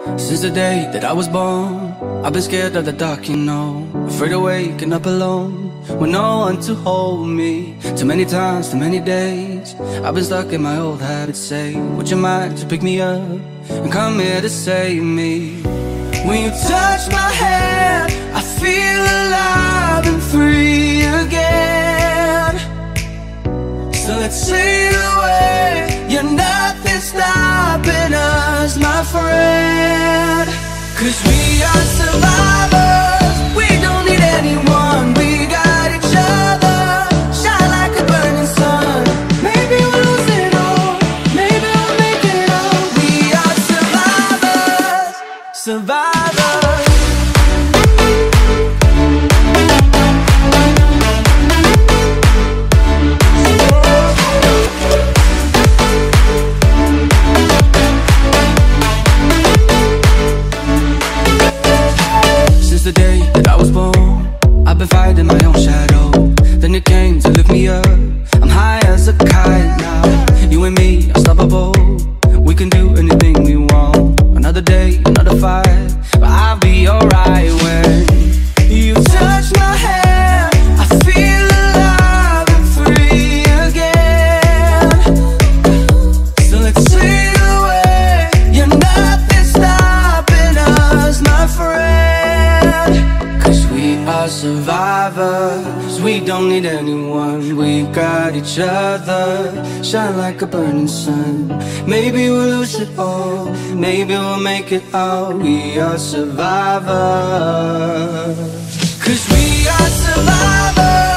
Since the day that I was born, I've been scared of the dark, you know. Afraid of waking up alone, with no one to hold me. Too many times, too many days, I've been stuck in my old habits. Say, would you mind to pick me up and come here to save me? When you touch my hand, I feel alive and free again. So let's sail away, you're nothing stopping us, my friend. 'Cause we are survivors, we don't need anyone. We got each other, shine like a burning sun. Maybe we'll lose it all, maybe we'll make it all. We are survivors, survivors. The day that I was born, I've been fighting my own shadow. Then you came to lift me up, I'm high as a kite now. You and me, unstoppable, we can do anything we want. Another day, another fight, but I'll be alright when you touch my hand. I feel alive and free again. So let's sail away, you're nothing stopping us, my friend. Are survivors, we don't need anyone. We got each other, shine like a burning sun. Maybe we'll lose it all, maybe we'll make it out. We are survivors, 'cause we are survivors.